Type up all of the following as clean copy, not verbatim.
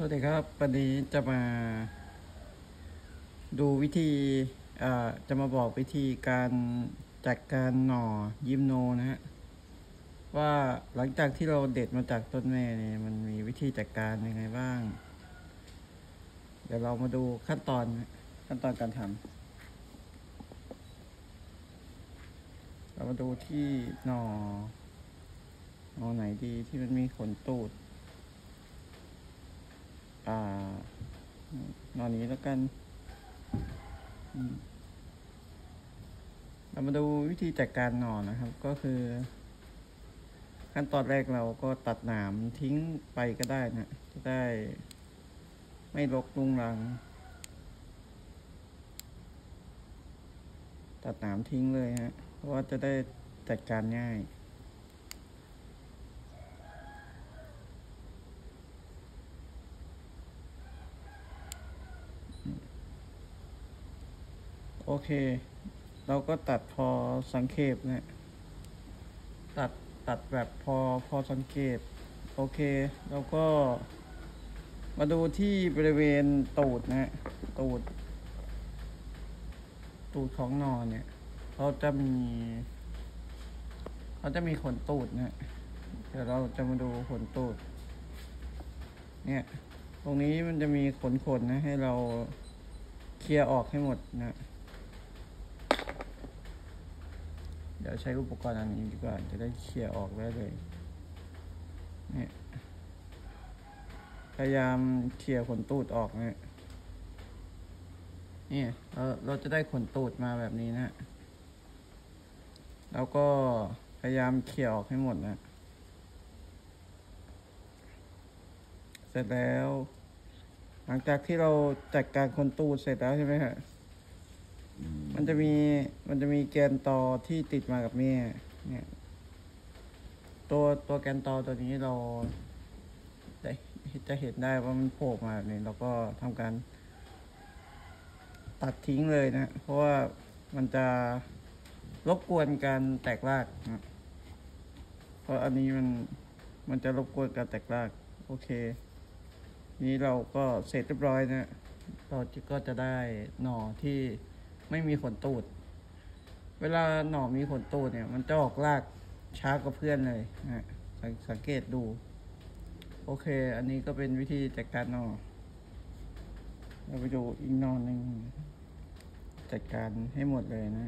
วัสดีครับวันนี้จะมาดูวิธีจะมาบอกวิธีการจัดการหน่อยิมโนนะฮะว่าหลังจากที่เราเด็ดมาจากต้นแม่เนี่ยมันมีวิธีจัดการยังไงบ้างเดี๋ยวเรามาดูขั้นตอนการทำเรามาดูที่หน่อไหนดีที่มันมีขนตูดหน่อนี้แล้วกันเรามาดูวิธีจัดการหน่อนะครับ ก็คือขั้นตอนแรกเราก็ตัดหนามทิ้งไปก็ได้นะจะได้ไม่รกรุงรังตัดหนามทิ้งเลยฮะเพราะว่าจะได้จัดการง่ายโอเคเราก็ตัดพอสังเกตนะตัดแบบพอสังเกตโอเคแล้วก็มาดูที่บริเวณตูดนะตูดของนอนเนี่ยเขาจะมีขนตูดนะเดี๋ยวเราจะมาดูขนตูดเนี่ยตรงนี้มันจะมีขนนะให้เราเคลียร์ออกให้หมดนะเดี๋ยวใช้อุปกรณ์อันนี้ดีกว่าจะได้เคลียร์ออกได้เลยเนี่ยพยายามเคลียร์ขนตูดออกเนี่ยนี่เราจะได้ขนตูดมาแบบนี้นะแล้วก็พยายามเคลียร์ออกให้หมดนะเสร็จแล้วหลังจากที่เราจัดการขนตูดเสร็จแล้วใช่ไหมฮะมันจะมีแกนตอที่ติดมากับแม่เนี่ยตัวแกนตอตัวนี้เราจะเห็นได้ว่ามันโผล่มาแบบนี้เราก็ทำการตัดทิ้งเลยนะเพราะว่ามันจะรบกวนการแตกรากนะเพราะอันนี้มันจะรบกวนการแตกรากโอเคนี้เราก็เสร็จเรียบร้อยนะเราก็จะได้หน่อที่ไม่มีขนตูดเวลาหน่อมีขนตูดเนี่ยมันจะออกรากช้ากว่าเพื่อนเลยนะสังเกตดูโอเคอันนี้ก็เป็นวิธีจัดการหน่อเราไปดูอีกหน่อหนึ่งจัดการให้หมดเลยนะ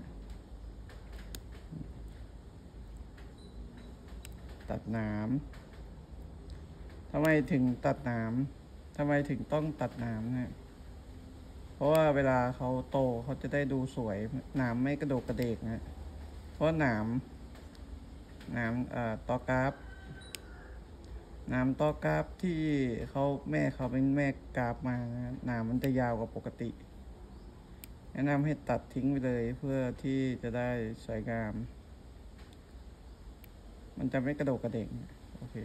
ตัดหนามทำไมถึงตัดหนามทำไมถึงต้องตัดหนามนะเพราะว่าเวลาเขาโตเขาจะได้ดูสวยหนามไม่กระโดดกระเดกนะเพราะหนามตอกราฟหนามตอกราฟที่แม่เขาเป็นแม่กราฟมานะหนามมันจะยาวกว่าปกติแนะนำให้ตัดทิ้งไปเลยเพื่อที่จะได้สวยงามมันจะไม่กระโดดกระเดกโอเค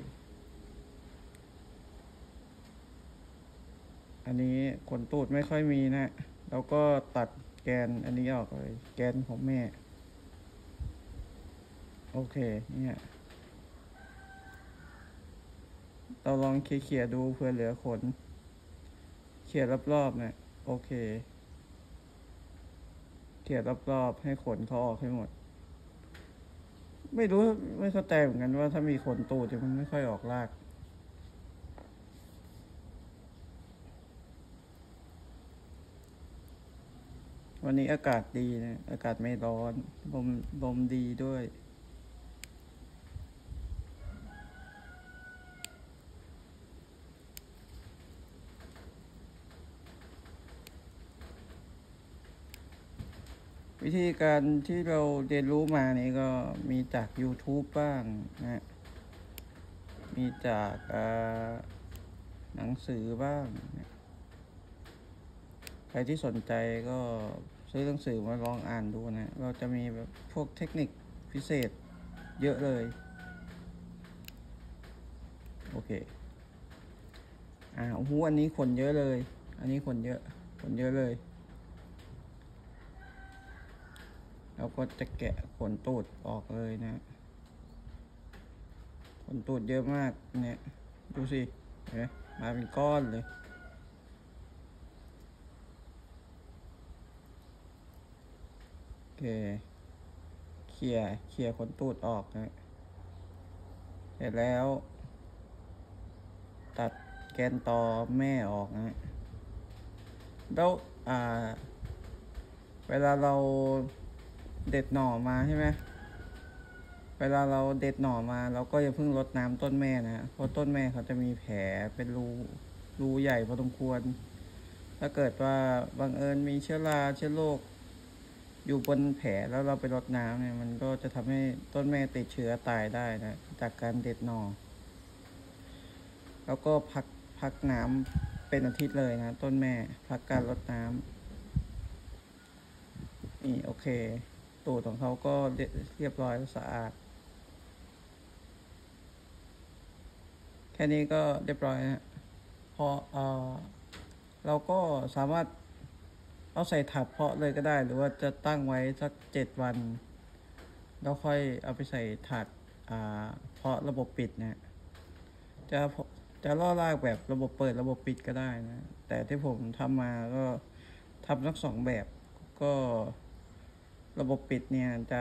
อันนี้ขนตูดไม่ค่อยมีนะแล้วก็ตัดแกนอันนี้ออกเลยแกนของแม่โอเคเนี่ยเราลองเคลียร์ดูเพื่อเหลือขนเคลียร์รอบๆเนี่ยโอเคเคลียร์รอบๆให้ขนเขาออกให้หมดไม่รู้ไม่เข้าใจเหมือนกันว่าถ้ามีขนตูดมันไม่ค่อยออกรากวันนี้อากาศดีนะอากาศไม่ร้อนลมดีด้วยวิธีการที่เราเรียนรู้มานี่ก็มีจาก YouTube บ้างนะมีจากหนังสือบ้างนะใครที่สนใจก็ซื้อหนังสือมาลองอ่านดูนะเราจะมีแบบพวกเทคนิคพิเศษเยอะเลยโอเคโอ้โหอันนี้ขนเยอะเลยอันนี้ขนเยอะเลยเราก็จะแกะขนตูดออกเลยนะขนตูดเยอะมากเนี่ยดูสิเห็นไหมมาเป็นก้อนเลยโอเคเคลียร์ขนตูดออกนะเสร็จแล้วตัดแกนตอแม่ออกนะแล้วเวลาเราเด็ดหน่อมาใช่ไหมเวลาเราเด็ดหน่อมาเราก็อย่าเพิ่งรดน้ำต้นแม่นะเพราะต้นแม่เขาจะมีแผลเป็นรูใหญ่พอสมควรถ้าเกิดว่าบังเอิญมีเชื้อราเชื้อโรคอยู่บนแผลแล้วเราไปรดน้ำเนี่ยมันก็จะทำให้ต้นแม่ติดเชื้อตายได้นะจากการเด็ดหน่อแล้วก็พักน้ำเป็นอาทิตย์เลยนะต้นแม่พักการรดน้ำนี่โอเคตูดของเขาก็เรียบร้อยสะอาดแค่นี้ก็เรียบร้อยนะพอเราก็สามารถเอาใส่ถาดเพาะเลยก็ได้หรือว่าจะตั้งไว้สัก7 วันแล้วค่อยเอาไปใส่ถาดเพาะระบบปิดนะจะล่อรากแบบระบบเปิดระบบปิดก็ได้นะแต่ที่ผมทำมาก็ทำทั้ง2 แบบก็ระบบปิดเนี่ยจะ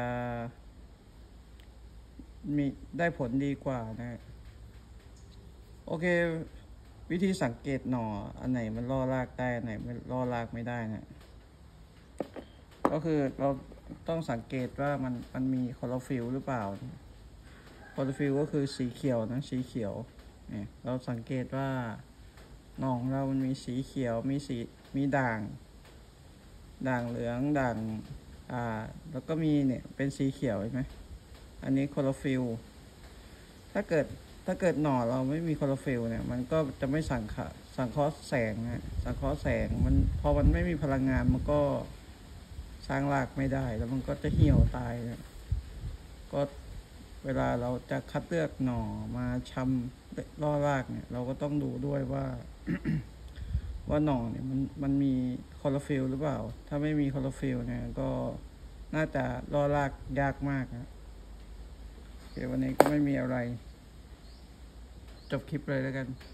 มีได้ผลดีกว่านะโอเควิธีสังเกตหน่ออันไหนมันล่อรากได้อันไหนไม่ล่อรากไม่ได้นะก็คือเราต้องสังเกตว่ามันมีคลอโรฟิลล์หรือเปล่าคลอโรฟิลล์ก็คือสีเขียวนะสีเขียวเนี่ยเราสังเกตว่าหน่อของเรามันมีสีเขียวมีด่างเหลืองด่างแล้วก็มีเนี่ยเป็นสีเขียวเห็นไหมอันนี้คลอโรฟิลล์ถ้าเกิดหน่อเราไม่มีคลอโรฟิลล์เนี่ยมันก็จะไม่สังเคราะห์แสงนะสังเคราะห์แสงพอมันไม่มีพลังงานมันก็สร้างรากไม่ได้แล้วมันก็จะเหี่ยวตายนะก็เวลาเราจะคัดเลือกหน่อมาชำล่อรากเนี่ยเราก็ต้องดูด้วยว่า ว่าหน่อเนี่ยมันมีคลอโรฟิลล์หรือเปล่าถ้าไม่มีคลอโรฟิลล์เนี่ยก็น่าจะล่อรากยากมากนะโอเควันนี้ก็ไม่มีอะไรจบคลิปเลยแล้วกัน